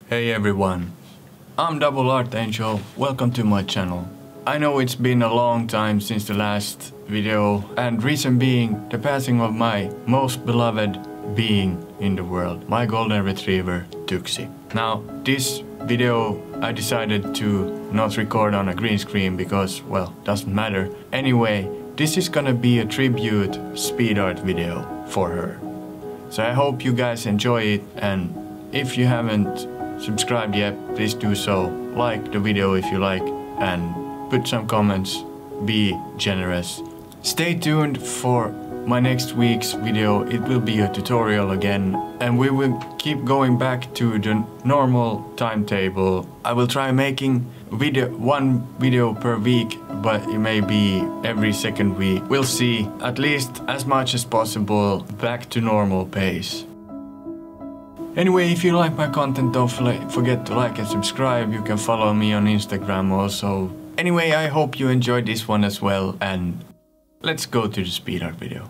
Hey everyone, I'm Double Art Angel, welcome to my channel. I know it's been a long time since the last video, and reason being the passing of my most beloved being in the world, my golden retriever Tuxi. Now this video I decided to not record on a green screen because, well, doesn't matter. Anyway, this is gonna be a tribute speed art video for her. So I hope you guys enjoy it, and if you haven't subscribed yet, please do so. Like the video if you like and put some comments, be generous. Stay tuned for my next week's video. It will be a tutorial again and we will keep going back to the normal timetable. I will try making one video per week, but it may be every second week. We'll see. At least as much as possible back to normal pace. Anyway, if you like my content, don't forget to like and subscribe. You can follow me on Instagram also. Anyway, I hope you enjoyed this one as well, and let's go to the speed art video.